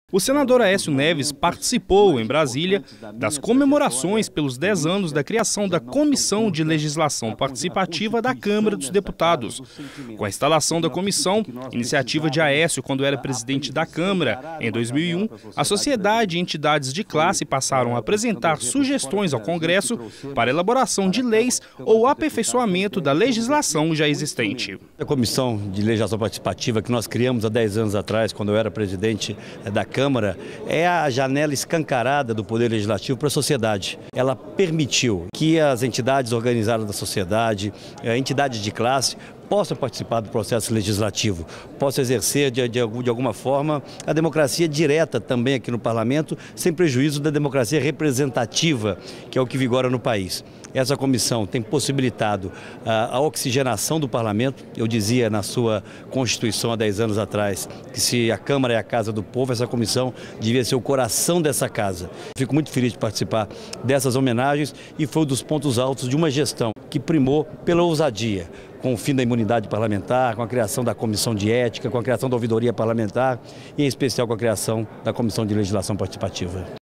O senador Aécio Neves participou, em Brasília, das comemorações pelos 10 anos da criação da Comissão de Legislação Participativa da Câmara dos Deputados. Com a instalação da comissão, iniciativa de Aécio quando era presidente da Câmara, em 2001, a sociedade e entidades de classe passaram a apresentar sugestões ao Congresso para elaboração de leis ou aperfeiçoamento da legislação já existente. A Comissão de Legislação Participativa que nós criamos há 10 anos atrás, quando eu era presidente da Câmara, é a janela escancarada do Poder Legislativo para a sociedade. Ela permitiu que as entidades organizadas da sociedade, entidades de classe, possam participar do processo legislativo, possam exercer de alguma forma a democracia direta também aqui no Parlamento, sem prejuízo da democracia representativa, que é o que vigora no país. Essa comissão tem possibilitado a oxigenação do Parlamento. Eu dizia na sua Constituição há 10 anos atrás que se a Câmara é a casa do povo, essa comissão devia ser o coração dessa casa. Fico muito feliz de participar dessas homenagens e foi um dos pontos altos de uma gestão que primou pela ousadia, com o fim da imunidade parlamentar, com a criação da Comissão de Ética, com a criação da Ouvidoria Parlamentar e, em especial, com a criação da Comissão de Legislação Participativa.